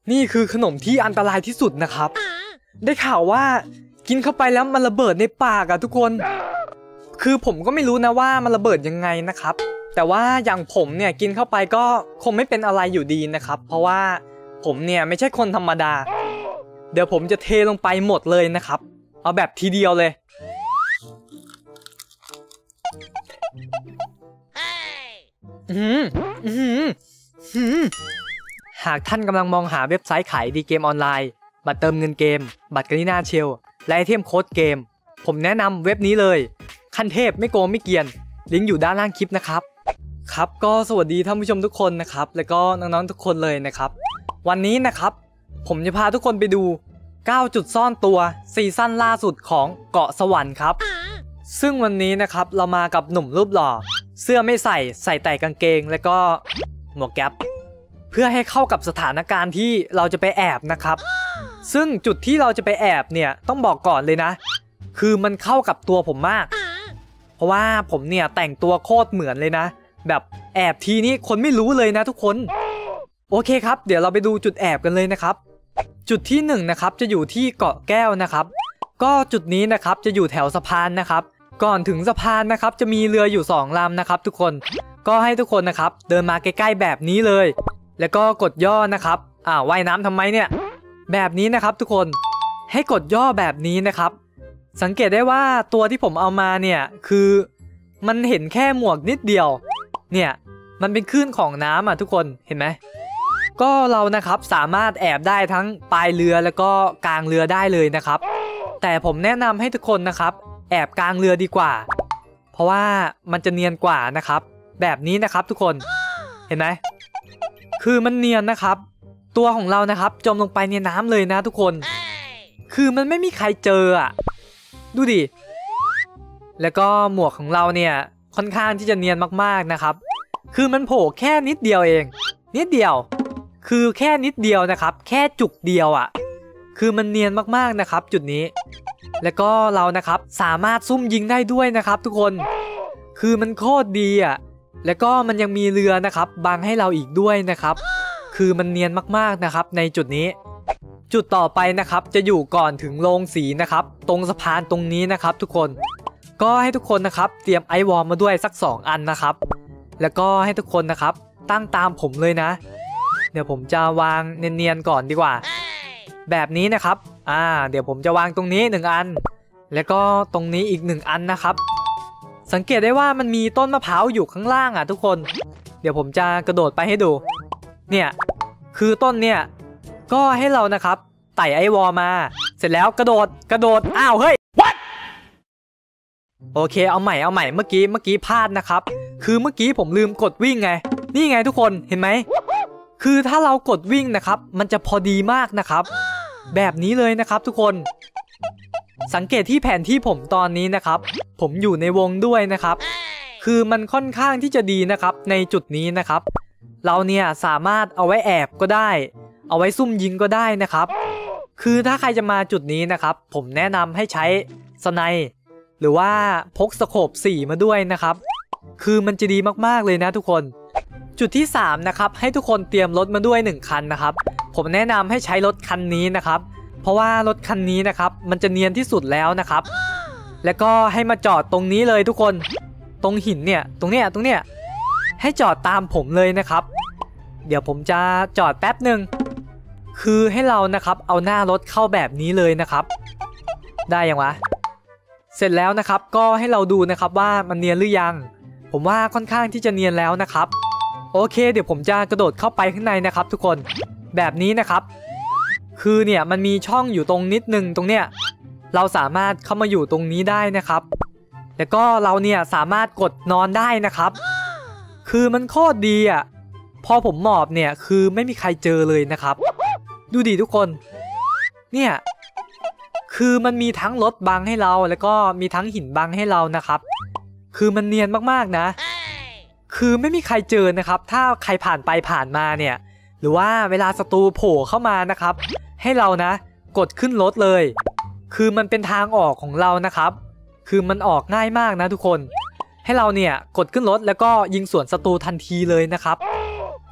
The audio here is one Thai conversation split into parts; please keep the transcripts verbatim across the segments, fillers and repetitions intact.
นี่คือขนมที่อันตรายที่สุดนะครับได้ข่าวว่ากินเข้าไปแล้วมันระเบิดในปากอะทุกคนคือผมก็ไม่รู้นะว่ามันระเบิดยังไงนะครับแต่ว่าอย่างผมเนี่ยกินเข้าไปก็คงไม่เป็นอะไรอยู่ดีนะครับเพราะว่าผมเนี่ยไม่ใช่คนธรรมดาเดี๋ยวผมจะเทลงไปหมดเลยนะครับเอาแบบทีเดียวเลยอืมอืมอืมหากท่านกำลังมองหาเว็บไซต์ขายดีเกมออนไลน์บัตรเติมเงินเกมบัตรกาลิน่าเชลและไอเทมโค้ดเกมผมแนะนำเว็บนี้เลยขั้นเทพไม่โกงไม่เกียนลิงก์อยู่ด้านล่างคลิปนะครับครับก็สวัสดีท่านผู้ชมทุกคนนะครับแล้วก็น้องๆทุกคนเลยนะครับวันนี้นะครับผมจะพาทุกคนไปดูเก้าจุดซ่อนตัวซีซั่นล่าสุดของเกาะสวรรค์ครับซึ่งวันนี้นะครับเรามากับหนุ่มรูปหล่อเสื้อไม่ใส่ใส่แต่กางเกงแล้วก็หมวกแก๊ปเพื่อให้เข้ากับสถานการณ์ที่เราจะไปแอบนะครับซึ่งจุดที่เราจะไปแอบเนี่ยต้องบอกก่อนเลยนะคือมันเข้ากับตัวผมมากเพราะว่าผมเนี่ยแต่งตัวโคตรเหมือนเลยนะแบบแอบทีนี้คนไม่รู้เลยนะทุกคนโอเคครับเดี๋ยวเราไปดูจุดแอบกันเลยนะครับจุดที่หนึ่งนะครับจะอยู่ที่เกาะแก้วนะครับก็จุดนี้นะครับจะอยู่แถวสะพานนะครับก่อนถึงสะพานนะครับจะมีเรืออยู่สองลำนะครับทุกคนก็ให้ทุกคนนะครับเดินมาใกล้ๆแบบนี้เลยแล้วก็กดย่อนะครับอ่าว่ายน้ำทำไมเนี่ยแบบนี้นะครับทุกคนให้กดย่อแบบนี้นะครับสังเกตได้ว่าตัวที่ผมเอามาเนี่ยคือมันเห็นแค่หมวกนิดเดียวเนี่ยมันเป็นคลื่นของน้ำอ่ะทุกคนเห็นไหมก็เรานะครับสามารถแอบได้ทั้งปลายเรือแล้วก็กลางเรือได้เลยนะครับแต่ผมแนะนำให้ทุกคนนะครับแอบกลางเรือดีกว่าเพราะว่ามันจะเนียนกว่านะครับแบบนี้นะครับทุกคนเห็นไหมคือมันเนียนนะครับตัวของเรานะครับจมลงไปในน้ำเลยนะทุกคนคือมันไม่มีใครเจออ่ะดูดิแล้วก็หมวกของเราเนี่ยค่อนข้างที่จะเนียนมากๆนะครับคือมันโผล่แค่นิดเดียวเองนิดเดียวคือแค่นิดเดียวนะครับแค่จุกเดียวอ่ะคือมันเนียนมากๆนะครับจุดนี้แล้วก็เรานะครับสามารถซุ่มยิงได้ด้วยนะครับทุกคนคือมันโคตรดีอ่ะแล้วก็มันยังมีเรือนะครับบังให้เราอีกด้วยนะครับคือมันเนียนมากๆนะครับในจุดนี้จุดต่อไปนะครับจะอยู่ก่อนถึงโรงสีนะครับตรงสะพานตรงนี้นะครับทุกคนก็ให้ทุกคนนะครับเตรียมไอวอลมาด้วยสักสองอันนะครับแล้วก็ให้ทุกคนนะครับตั้งตามผมเลยนะเดี๋ยวผมจะวางเนียนๆก่อนดีกว่าแบบนี้นะครับอ่าเดี๋ยวผมจะวางตรงนี้หนึ่งอันแล้วก็ตรงนี้อีกหนึ่งอันนะครับสังเกตได้ว่ามันมีต้นมะพร้าวอยู่ข้างล่างอ่ะทุกคนเดี๋ยวผมจะกระโดดไปให้ดูเนี่ยคือต้นเนี่ยก็ให้เรานะครับไต่ไอวอลมาเสร็จแล้วกระโดดกระโดดอ้าวเฮ้ย What? โอเคเอาใหม่เอาใหม่เมื่อกี้เมื่อกี้พลาดนะครับคือเมื่อกี้ผมลืมกดวิ่งไงนี่ไงทุกคนเห็นไหมคือถ้าเรากดวิ่งนะครับมันจะพอดีมากนะครับแบบนี้เลยนะครับทุกคนสังเกตที่แผนที่ผมตอนนี้นะครับผมอยู่ในวงด้วยนะครับคือมันค่อนข้างที่จะดีนะครับในจุดนี้นะครับเราเนี่ยสามารถเอาไว้แอบก็ได้เอาไว้ซุ่มยิงก็ได้นะครับคือถ้าใครจะมาจุดนี้นะครับผมแนะนำให้ใช้สไนป์หรือว่าพกสโคปสี่มาด้วยนะครับคือมันจะดีมากๆเลยนะทุกคนจุดที่สามนะครับให้ทุกคนเตรียมรถมาด้วยหนึ่งคันนะครับผมแนะนำให้ใช้รถคันนี้นะครับเพราะว่ารถคันนี้นะครับมันจะเนียนที่สุดแล้วนะครับแล้วก็ให้มาจอดตรงนี้เลยทุกคนตรงหินเนี่ยตรงเนี้ยตรงเนี้ยให้จอดตามผมเลยนะครับเดี๋ยวผมจะจอดแป๊บหนึ่งคือให้เรานะครับเอาหน้ารถเข้าแบบนี้เลยนะครับได้ยังวะเสร็จแล้วนะครับก็ให้เราดูนะครับว่ามันเนียนหรือยังผมว่าค่อนข้างที่จะเนียนแล้วนะครับโอเคเดี๋ยวผมจะกระโดดเข้าไปข้างในนะครับทุกคนแบบนี้นะครับคือเนี่ยมันมีช่องอยู่ตรงนิดนึงตรงเนี้ยเราสามารถเข้ามาอยู่ตรงนี้ได้นะครับแล้วก็เราเนี่ยสามารถกดนอนได้นะครับคือมันโคตรดีอ่ะพอผมหมอบเนี่ยคือไม่มีใครเจอเลยนะครับดูดิทุกคนเนี่ยคือมันมีทั้งรถบังให้เราแล้วก็มีทั้งหินบังให้เรานะครับคือมันเนียนมากๆนะคือไม่มีใครเจอนะครับถ้าใครผ่านไปผ่านมาเนี่ยหรือว่าเวลาศัตรูโผล่เข้ามานะครับให้เรานะกดขึ้นรถเลยคือมันเป็นทางออกของเรานะครับคือมันออกง่ายมากนะทุกคนให้เราเนี่ยกดขึ้นรถแล้วก็ยิงสวนศัตรูทันทีเลยนะครับ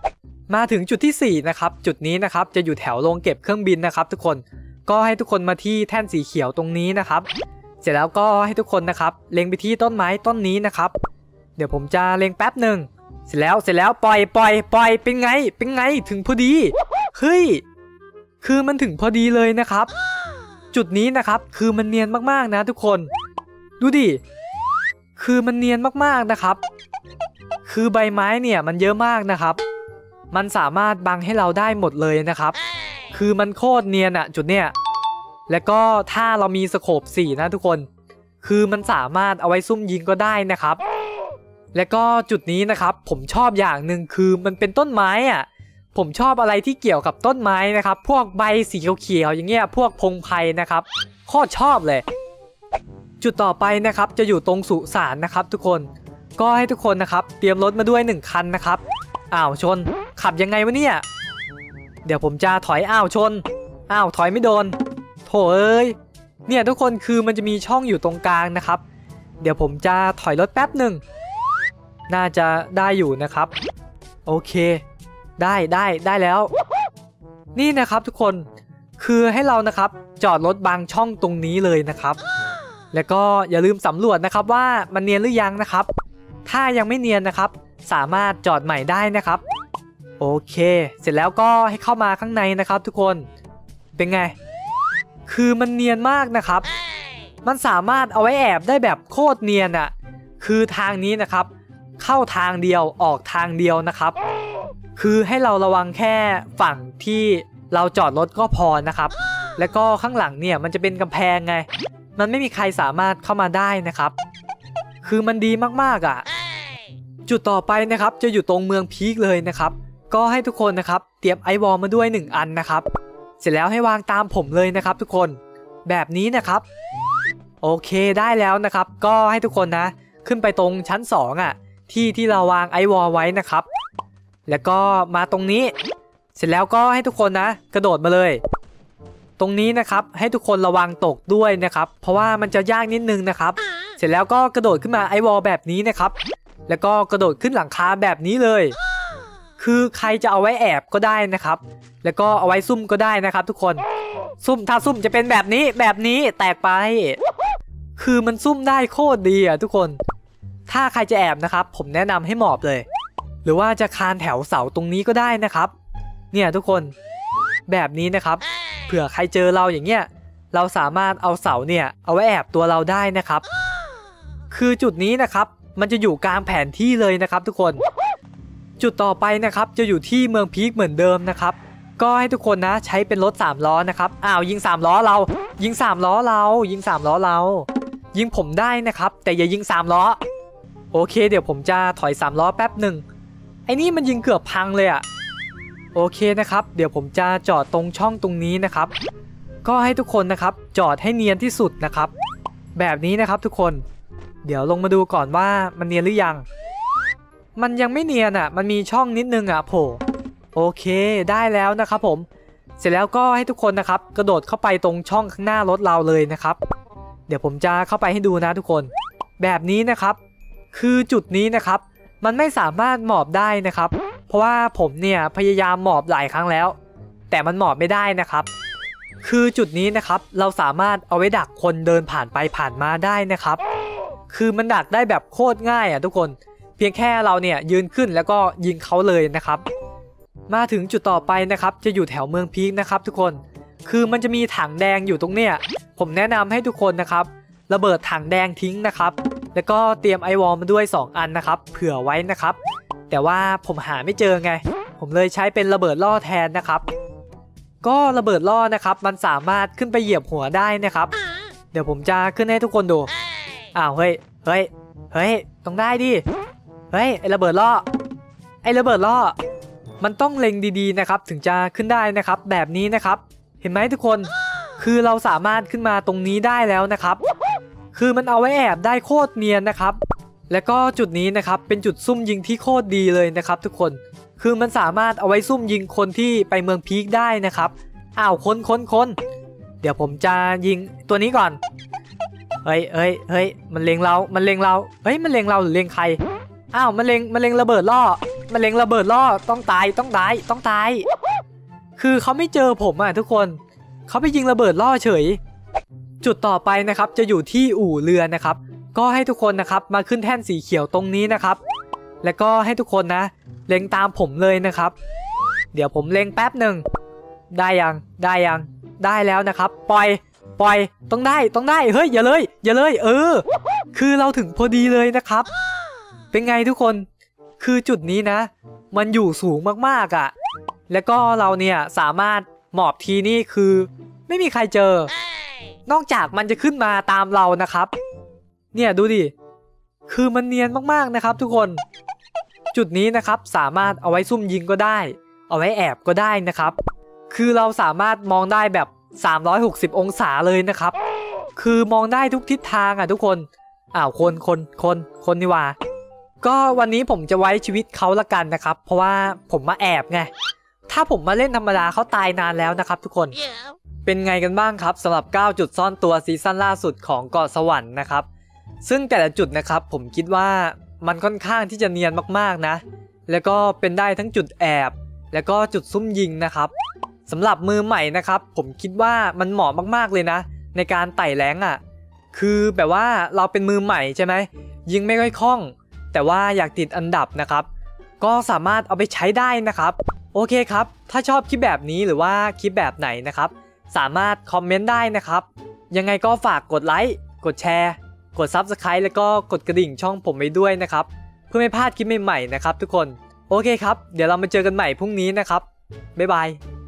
มาถึงจุดที่สี่นะครับจุดนี้นะครับจะอยู่แถวโรงเก็บเครื่องบินนะครับทุกคนก็ให้ทุกคนมาที่แท่นสีเขียวตรงนี้นะครับเสร็จแล้วก็ให้ทุกคนนะครับเล็งไปที่ต้นไม้ต้นนี้นะครับเดี๋ยวผมจะเล็งแป๊บหนึ่งเสร็จแล้วเสร็จแล้วปล่อยปล่อยปล่อยเป็นไงเป็นไงถึงพอดีเฮ้ยคือมันถึงพอดีเลยนะครับจุดนี้นะครับคือมันเนียนมากๆนะทุกคนดูดิคือมันเนียนมากๆนะครับคือใบไม้เนี่ยมันเยอะมากนะครับมันสามารถบังให้เราได้หมดเลยนะครับคือมันโคตรเนียนอะจุดเนี้ยแล้วก็ถ้าเรามีสโคปสี่นะทุกคนคือมันสามารถเอาไว้ซุ่มยิงก็ได้นะครับแล้วก็จุดนี้นะครับผมชอบอย่างหนึ่งคือมันเป็นต้นไม้อะผมชอบอะไรที่เกี่ยวกับต้นไม้นะครับพวกใบสีเขียวๆอย่างเงี้ยพวกพงไพรนะครับโคตรชอบเลยจุดต่อไปนะครับจะอยู่ตรงสุสานนะครับทุกคนก็ให้ทุกคนนะครับเตรียมรถมาด้วยหนึ่งคันนะครับอ้าวชนขับยังไงวะเนี่ยเดี๋ยวผมจะถอยอ้าวชนอ้าวถอยไม่โดนโถเอ้ยเนี่ยทุกคนคือมันจะมีช่องอยู่ตรงกลางนะครับเดี๋ยวผมจะถอยรถแป๊บหนึ่งน่าจะได้อยู่นะครับโอเคได้ได้ได้แล้วนี่นะครับทุกคนคือให้เรานะครับจอดรถบางช่องตรงนี้เลยนะครับแล้วก็อย่าลืมสำรวจนะครับว่ามันเนียนหรือยังนะครับถ้ายังไม่เนียนนะครับสามารถจอดใหม่ได้นะครับโอเคเสร็จแล้วก็ให้เข้ามาข้างในนะครับทุกคนเป็นไงคือมันเนียนมากนะครับมันสามารถเอาไว้แอบได้แบบโคตรเนียนอ่ะคือทางนี้นะครับเข้าทางเดียวออกทางเดียวนะครับคือให้เราระวังแค่ฝั่งที่เราจอดรถก็พอนะครับแล้วก็ข้างหลังเนี่ยมันจะเป็นกำแพงไงมันไม่มีใครสามารถเข้ามาได้นะครับคือมันดีมากๆอ่ะจุดต่อไปนะครับจะอยู่ตรงเมืองพีคเลยนะครับก็ให้ทุกคนนะครับเตรียมไอวอลมาด้วยหนึ่งอันนะครับเสร็จแล้วให้วางตามผมเลยนะครับทุกคนแบบนี้นะครับโอเคได้แล้วนะครับก็ให้ทุกคนนะขึ้นไปตรงชั้นสองอ่ะที่ที่เราวางไอวอลไว้นะครับแล้วก็มาตรงนี้เสร็จแล้วก็ให้ทุกคนนะกระโดดมาเลยตรงนี้นะครับให้ทุกคนระวังตกด้วยนะครับเพราะว่ามันจะยากนิดนึงนะครับเสร็จแล้วก็กระโดดขึ้นมาไอวอลแบบนี้นะครับแล้วก็กระโดดขึ้นหลังคาแบบนี้เลยคือใครจะเอาไว้แอบก็ได้นะครับแล้วก็เอาไว้ซุ่มก็ได้นะครับทุกคนซุ่มถ้าซุ่มจะเป็นแบบนี้แบบนี้แตกไปคือมันซุ่มได้โคตรดีอ่ะทุกคนถ้าใครจะแอบนะครับผมแนะนำให้หมอบเลยหรือว่าจะคานแถวเสาตรงนี้ก็ได้นะครับเนี่ยทุกคนแบบนี้นะครับเผื่อใครเจอเราอย่างเงี้ยเราสามารถเอาเสาเนี่ยเอาไว้แอบตัวเราได้นะครับคือจุดนี้นะครับมันจะอยู่กลางแผนที่เลยนะครับทุกคนจุดต่อไปนะครับจะอยู่ที่เมืองพีคเหมือนเดิมนะครับก็ให้ทุกคนนะใช้เป็นรถสามล้อนะครับอ้าวยิงสามล้อเรายิงสามล้อเรายิงสามล้อเรายิงผมได้นะครับแต่อย่ายิงสามล้อโอเคเดี๋ยวผมจะถอยสามล้อแป๊บหนึ่งไอ้นี่มันยิงเกือบพังเลยอะโอเคนะครับเดี๋ยวผมจะจอดตรงช่องตรงนี้นะครับก็ให้ทุกคนนะครับจอดให้เนียนที่สุดนะครับแบบนี้นะครับทุกคนเดี๋ยวลงมาดูก่อนว่ามันเนียนหรือยังมันยังไม่เนียนอ่ะมันมีช่องนิดนึงอ่ะโผล่โอเคได้แล้วนะครับผมเสร็จแล้วก็ให้ทุกคนนะครับกระโดดเข้าไปตรงช่องข้างหน้ารถเราเลยนะครับเดี๋ยวผมจะเข้าไปให้ดูนะทุกคนแบบนี้นะครับคือจุดนี้นะครับมันไม่สามารถหมอบได้นะครับเพราะว่าผมเนี่ยพยายามหมอบหลายครั้งแล้วแต่มันหมอบไม่ได้นะครับคือจุดนี้นะครับเราสามารถเอาไว้ดักคนเดินผ่านไปผ่านมาได้นะครับคือมันดักได้แบบโคตรง่ายอ่ะทุกคนเพียงแค่เราเนี่ยยืนขึ้นแล้วก็ยิงเขาเลยนะครับมาถึงจุดต่อไปนะครับจะอยู่แถวเมืองพีคนะครับทุกคนคือมันจะมีถังแดงอยู่ตรงเนี้ยผมแนะนำให้ทุกคนนะครับระเบิดถังแดงทิ้งนะครับแล้วก็เตรียมไอวอลมาด้วยสองอันนะครับเผื่อไว้นะครับแต่ว่าผมหาไม่เจอไงผมเลยใช้เป็นระเบิดล่อแทนนะครับก็ระเบิดล่อนะครับมันสามารถขึ้นไปเหยียบหัวได้นะครับเดี๋ยวผมจะขึ้นให้ทุกคนดูอ้าวเฮ้ยเฮ้ยเฮ้ยต้องได้ดิเฮ้ยไอระเบิดล่อไอระเบิดล่อมันต้องเล็งดีๆนะครับถึงจะขึ้นได้นะครับแบบนี้นะครับเห็นไหมทุกคนคือเราสามารถขึ้นมาตรงนี้ได้แล้วนะครับคือมันเอาไว้แอบได้โคตรเนียนนะครับแล้วก็จุดนี้นะครับเป็นจุดซุ่มยิงที่โคตรดีเลยนะครับทุกคนคือมันสามารถเอาไว้ซุ่มยิงคนที่ไปเมืองพีคได้นะครับอ้าวคนคนคนเดี๋ยวผมจะยิงตัวนี้ก่อนเฮ้ยเฮ้ยเฮ้ยมันเล็งเรามันเล็งเราเฮ้ยมันเล็งเราหรือเล็งใครอ้าวมันเล็งมันเล็งระเบิดล่อมันเล็งระเบิดล่อต้องตายต้องตายต้องตายคือเขาไม่เจอผมอ่ะทุกคนเขาไปยิงระเบิดล่อเฉยจุดต่อไปนะครับจะอยู่ที่อู่เรือนะครับก็ให้ทุกคนนะครับมาขึ้นแท่นสีเขียวตรงนี้นะครับแล้วก็ให้ทุกคนนะเล็งตามผมเลยนะครับเดี๋ยวผมเล็งแป๊บหนึ่งได้ยังได้ยังได้แล้วนะครับปล่อยปล่อยต้องได้ต้องได้เฮ้ยอย่าเลยอย่าเลยเออคือเราถึงพอดีเลยนะครับเป็นไงทุกคนคือจุดนี้นะมันอยู่สูงมากๆอ่ะแล้วก็เราเนี่ยสามารถหมอบทีนี่คือไม่มีใครเจอนอกจากมันจะขึ้นมาตามเรานะครับเนี่ยดูดิคือมันเนียนมากๆนะครับทุกคนจุดนี้นะครับสามารถเอาไว้ซุ่มยิงก็ได้เอาไว้แอบก็ได้นะครับคือเราสามารถมองได้แบบสามร้อยหกสิบองศาเลยนะครับคือมองได้ทุกทิศทางอ่ะทุกคนอ้าวคนคนคนคนนี่ว่าก็วันนี้ผมจะไว้ชีวิตเขาละกันนะครับเพราะว่าผมมาแอบไงถ้าผมมาเล่นธรรมดาเขาตายนานแล้วนะครับทุกคน yeah. เป็นไงกันบ้างครับสำหรับเก้าจุดซ่อนตัวซีซั่นล่าสุดของเกาะสวรรค์นะครับซึ่งแต่ละจุดนะครับผมคิดว่ามันค่อนข้างที่จะเนียนมากๆนะแล้วก็เป็นได้ทั้งจุดแอบแล้วก็จุดซุ่มยิงนะครับสำหรับมือใหม่นะครับผมคิดว่ามันเหมาะมากๆเลยนะในการไต่แรงอ่ะคือแบบว่าเราเป็นมือใหม่ใช่ไหมยิงไม่ค่อยคล่องแต่ว่าอยากติดอันดับนะครับก็สามารถเอาไปใช้ได้นะครับโอเคครับถ้าชอบคลิปแบบนี้หรือว่าคลิปแบบไหนนะครับสามารถคอมเมนต์ได้นะครับยังไงก็ฝากกดไลค์กดแชร์กด ซับสไครบ์ แล้วก็กดกระดิ่งช่องผมไว้ด้วยนะครับเพื่อไม่พลาดคลิปใหม่ๆนะครับทุกคนโอเคครับเดี๋ยวเรามาเจอกันใหม่พรุ่งนี้นะครับบ๊ายบาย